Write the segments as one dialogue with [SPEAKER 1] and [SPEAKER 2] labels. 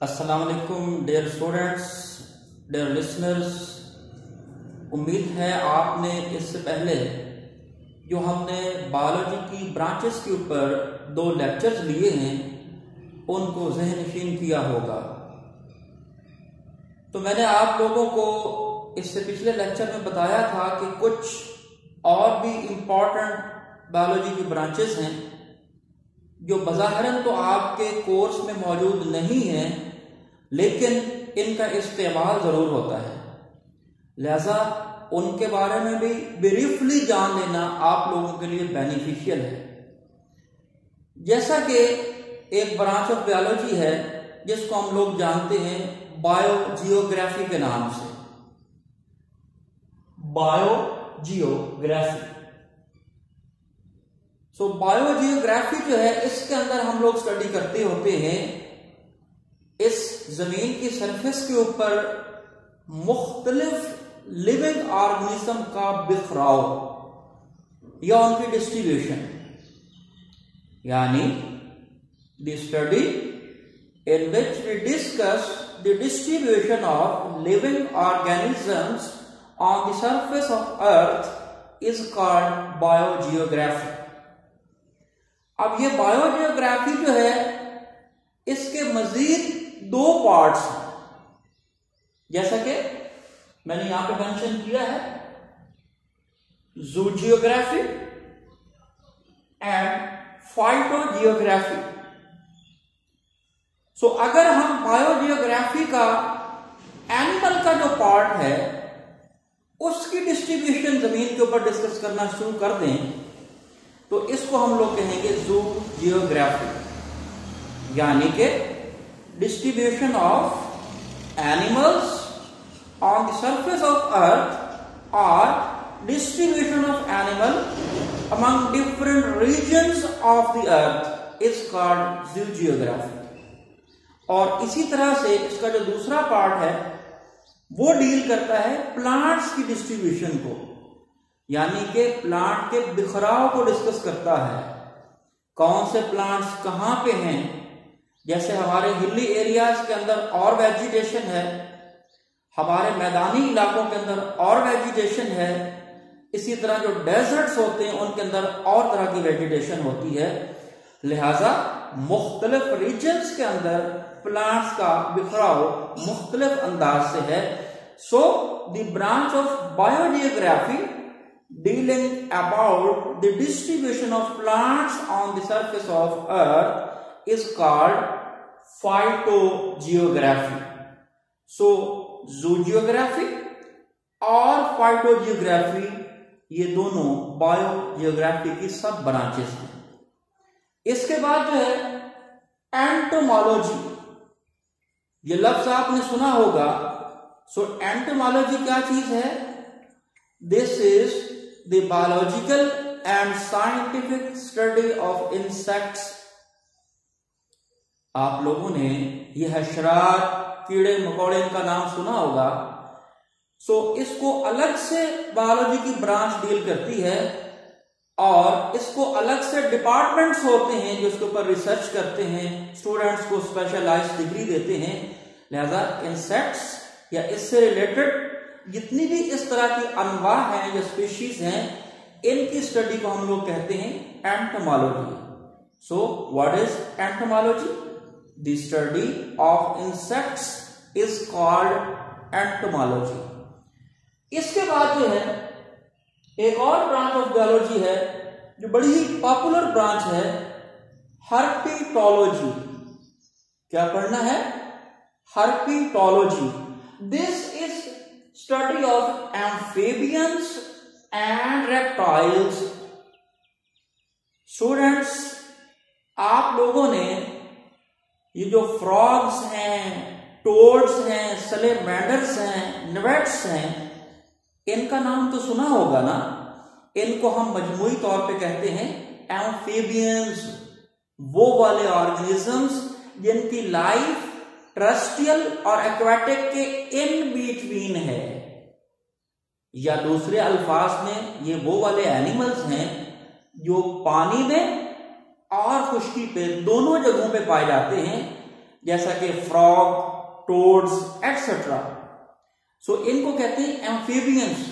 [SPEAKER 1] अस्सलाम वालेकुम dear students, dear listeners. उम्मीद है आपने इससे पहले जो हमने बायोलॉजी की ब्रांचेस के ऊपर 2 लेक्चर्स लिए हैं उनको ज़हन-नशीन किया होगा। तो मैंने आप लोगों को इससे पिछले लेक्चर में बताया था कि कुछ और भी इम्पॉर्टेंट बायोलॉजी की ब्रांचेस हैं जो बज़ाहिरन तो आपके कोर्स में मौजूद नहीं हैं, लेकिन इनका इस्तेमाल ज़रूर होता है, लिहाजा उनके बारे में भी ब्रीफली जान लेना आप लोगों के लिए बेनिफिशियल है। जैसा कि एक ब्रांच ऑफ बायोलॉजी है जिसको हम लोग जानते हैं बायोजियोग्राफी के नाम से। बायोजियोग्राफी बायोजियोग्राफी जो है इसके अंदर हम लोग स्टडी करते होते हैं इस जमीन की सरफेस के ऊपर मुख्तलिफ लिविंग ऑर्गेनिज्म का बिखराव या उनकी डिस्ट्रीब्यूशन, यानी the study in which we discuss the distribution of living organisms on the surface of earth is called biogeography. अब ये बायोजियोग्राफी जो है इसके मजीद 2 पार्ट्स हैं, जैसा कि मैंने यहां पे मेंशन किया है, ज़ूजियोग्राफी एंड फाइटोजियोग्राफी। अगर हम बायोजियोग्राफी का एनिमल का जो पार्ट है उसकी डिस्ट्रीब्यूशन जमीन के ऊपर डिस्कस करना शुरू कर दें तो इसको हम लोग कहेंगे ज़ूजियोग्राफी, यानी कि distribution of animals on the surface of earth और distribution of animal among different regions of the earth is called zoogeography. और इसी तरह से इसका जो दूसरा पार्ट है वो डील करता है प्लांट्स की डिस्ट्रीब्यूशन को, यानी कि प्लांट के बिखराव को डिस्कस करता है। कौन से प्लांट्स कहां पे हैं, जैसे हमारे हिली एरियाज के अंदर और वेजिटेशन है, हमारे मैदानी इलाकों के अंदर और वेजिटेशन है, इसी तरह जो डेजर्ट्स होते हैं उनके अंदर और तरह की वेजिटेशन होती है। लिहाजा मुख्तलिफ रीजन्स के अंदर प्लांट्स का बिखराव मुख्तलिफ अंदाज से है। The branch of biogeography dealing about the distribution of plants on the surface of earth is called phytogeography. Zoogeography और फाइटोजियोग्राफी ये दोनों बायोजियोग्राफी की सब ब्रांचेस हैं। इसके बाद जो है एंटोमोलॉजी, ये लफ्ज आपने सुना होगा। एंटोमोलॉजी क्या चीज है? This is the biological and scientific study of insects। आप लोगों ने ये हशरात, कीड़े मकोड़े का नाम सुना होगा। इसको अलग से बायोलॉजी की ब्रांच डील करती है और इसको अलग से डिपार्टमेंट्स होते हैं जो इसके ऊपर रिसर्च करते हैं, स्टूडेंट्स को स्पेशलाइज्ड डिग्री देते हैं। लिहाजा इंसेक्ट्स या इससे रिलेटेड जितनी भी इस तरह की अनवा हैं या स्पीशीज हैं, इनकी स्टडी को हम लोग कहते हैं entomology. What is entomology? The study of insects is called entomology. इसके बाद जो है एक और ब्रांच ऑफ बायोलॉजी है जो बड़ी ही पॉपुलर ब्रांच है, हर्पीटोलॉजी। क्या पढ़ना है? Herpetology. This is study of amphibians and reptiles। Students, आप लोगों ने ये जो फ्रॉग्स हैं, टोड्स हैं, सलेमेंडर्स हैं, नेवेट्स हैं, इनका नाम तो सुना होगा ना। इनको हम मजमूई तौर पे कहते हैं एम्फीबियंस, वो वाले ऑर्गेनिजम्स जिनकी लाइफ टेरेस्ट्रियल और एक्वाटिक के इन बिटवीन है, या दूसरे अल्फाज में ये वो वाले एनिमल्स हैं जो पानी में और खुश्की पे दोनों जगहों पे पाए जाते हैं, जैसा कि फ्रॉग, टोड्स एटसेट्रा। सो इनको कहते हैं एम्फीबियंस।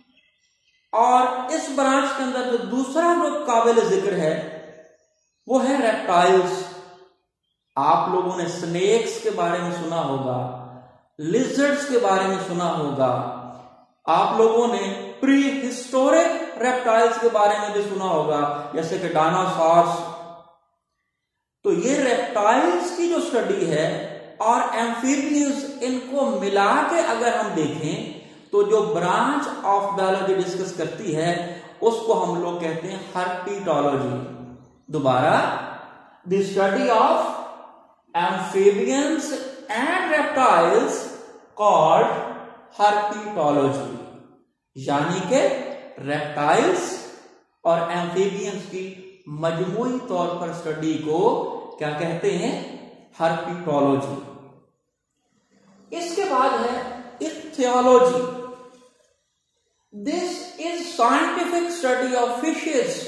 [SPEAKER 1] और इस ब्रांच के अंदर जो दूसरा जो काबिल जिक्र है वो है रेप्टाइल्स। आप लोगों ने स्नेक्स के बारे में सुना होगा, लिजर्ड्स के बारे में सुना होगा, आप लोगों ने प्री हिस्टोरिक रेप्टाइल्स के बारे में भी सुना होगा, जैसे कि डायनासॉर्स। तो ये रेप्टाइल्स की जो स्टडी है और एम्फीबियंस, इनको मिला के अगर हम देखें तो जो ब्रांच ऑफ बायोलॉजी डिस्कस करती है उसको हम लोग कहते हैं हर्पीटोलॉजी। दोबारा, the study of amphibians and reptiles called herpetology, यानी कि रेप्टाइल्स और एम्फीबियंस की मजमूई तौर पर स्टडी को क्या कहते हैं? हर्पीटोलॉजी। इसके बाद है ichthyology. This is scientific study of fishes,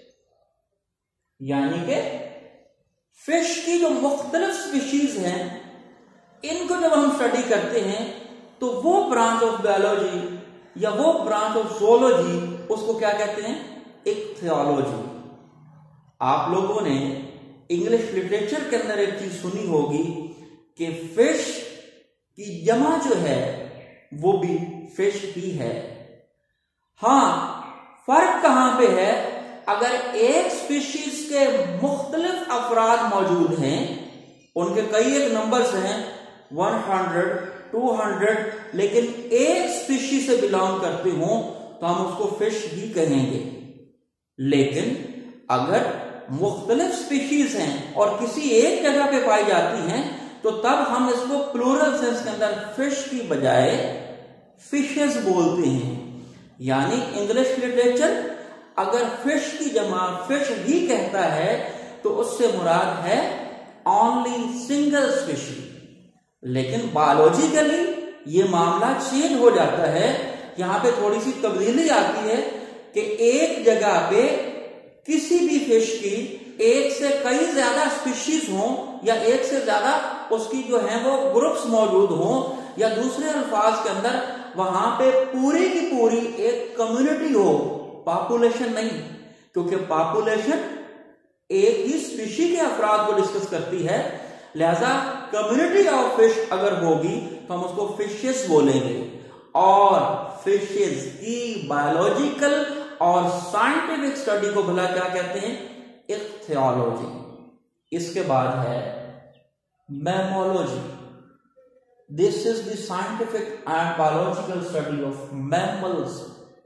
[SPEAKER 1] यानी कि फिश की जो मुख्तलिफ स्पीशीज हैं इनको जब हम स्टडी करते हैं तो वो ब्रांच ऑफ बायोलॉजी या वो ब्रांच ऑफ zoology उसको क्या कहते हैं? इक्थियोलॉजी। आप लोगों ने इंग्लिश लिटरेचर के अंदर एक चीज सुनी होगी कि फिश की जमा जो है वो भी फिश ही है। हां, फर्क कहां पे है? अगर एक स्पीशीज के मुख्तलिफ अफराद मौजूद हैं, उनके कई एक नंबर्स हैं 100, 200, लेकिन एक स्पीशीज से बिलोंग करते हो तो हम उसको फिश ही कहेंगे। लेकिन अगर मुख्तलिफ स्पीशीज हैं और किसी एक जगह पे पाई जाती हैं तो तब हम इसको प्लूरल सेंस के अंदर फिश की बजाय फिशेस बोलते हैं। यानी इंग्लिश लिटरेचर अगर फिश की जमा फिश ही कहता है तो उससे मुराद है ओनली सिंगल स्पीशी। लेकिन बायोलॉजिकली ये मामला चेंज हो जाता है। यहां पे थोड़ी सी तब्दीली आती है कि एक जगह पे किसी भी फिश की एक से कई ज्यादा स्पीशीज हो या एक से ज्यादा उसकी जो है वो ग्रुप्स मौजूद हो, या दूसरे अल्फाज के अंदर वहां पे पूरी की पूरी एक कम्युनिटी हो, पॉपुलेशन नहीं। क्योंकि पॉपुलेशन एक ही स्पीशी के अफराद को डिस्कस करती है, लिहाजा कम्युनिटी ऑफ फिश अगर होगी तो हम उसको फिशेस बोलेंगे। और फिशेस की बायोलॉजिकल और साइंटिफिक स्टडी को भला क्या कहते हैं? इक्थियोलॉजी। इसके बाद है mammalogy. This is the scientific and biological study of mammals.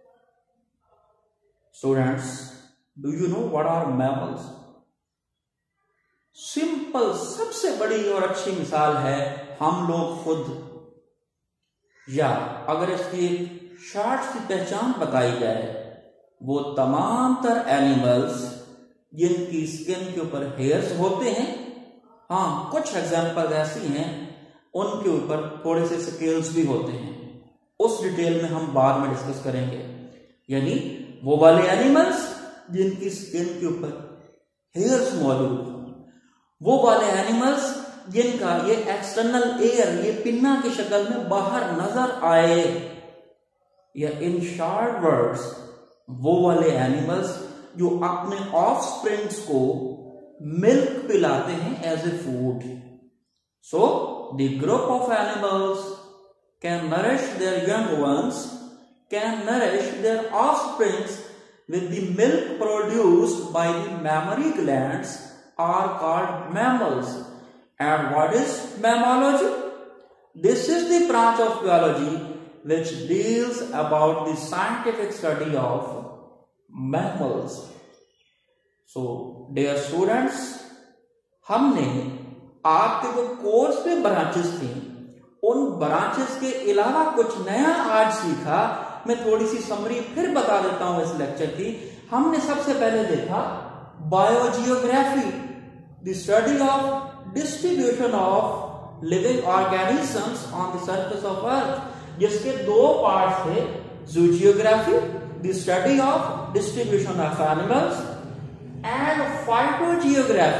[SPEAKER 1] Students, do you know what are mammals? Simple, सबसे बड़ी और अच्छी मिसाल है हम लोग खुद। या अगर इसकी एक शॉर्ट सी पहचान बताई जाए, वो तमाम तर एनिमल्स जिनकी स्किन के ऊपर हेयर्स होते हैं, हाँ कुछ एग्जाम्पल ऐसी हैं उनके ऊपर थोड़े से स्केल्स भी होते हैं, उस डिटेल में हम बाद में डिस्कस करेंगे। यानी वो वाले एनिमल्स जिनकी स्किन के ऊपर हेयर्स मौजूद हो, वो वाले एनिमल्स जिनका ये एक्सटर्नल एयर, ये पिन्ना की शक्ल में बाहर नजर आए, या इन शॉर्ट वर्ड्स वो वाले एनिमल्स जो अपने ऑफस्प्रिंग्स को मिल्क पिलाते हैं as a food. So the group of animals can nourish their young ones, can nourish their offsprings with the milk produced by the mammary glands are called mammals. And what is mammalogy? This is the branch of biology which deals about the scientific study of mammals. So dear students, हमने आपके जो course में branches थे उन branches के अलावा कुछ नया आज सीखा। मैं थोड़ी सी समरी फिर बता देता हूं इस लेक्चर की। हमने सबसे पहले देखा biogeography, the study of distribution of living organisms on the surface of earth, जिसके दो पार्ट थे, zoogeography, the study of distribution of animals, and phytogeography,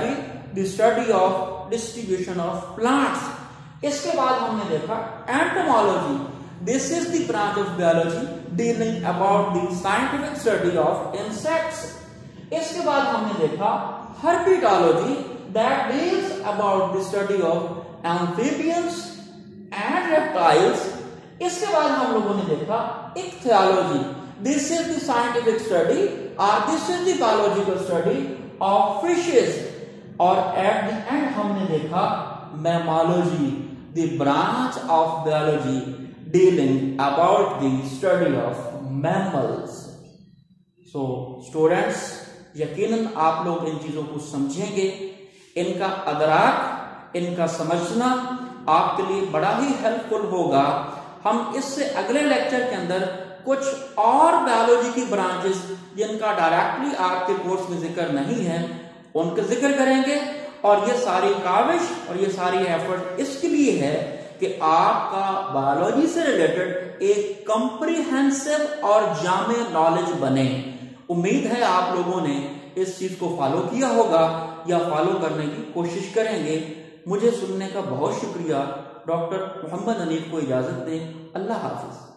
[SPEAKER 1] the study of distribution of plants. इसके बाद हमने देखा entomology, this is the branch of biology dealing about the scientific study of insects. इसके बाद हमने देखा herpetology, that deals about the study of amphibians and reptiles. इसके बाद हम लोगों ने देखा ichthyology, this is the scientific study और this is the biological study of fishes. और एट द एंड हमने देखा mammalogy, the branch of biology dealing about the study of mammals. So students, यकीनन आप लोग इन चीजों को समझेंगे, इनका अदराक, इनका समझना आपके लिए बड़ा ही हेल्पफुल होगा। हम इससे अगले लेक्चर के अंदर कुछ और बायोलॉजी की ब्रांचेस जिनका डायरेक्टली आपके कोर्स में जिक्र नहीं है उनका जिक्र करेंगे। और ये सारी काविश और ये सारी एफर्ट इसके लिए है कि आपका बायोलॉजी से रिलेटेड एक कॉम्प्रिहेंसिव और जामे नॉलेज बने। उम्मीद है आप लोगों ने इस चीज को फॉलो किया होगा या फॉलो करने की कोशिश करेंगे। मुझे सुनने का बहुत शुक्रिया। डॉक्टर मोहम्मद हनीफ को इजाजत दें। अल्लाह हाफिज।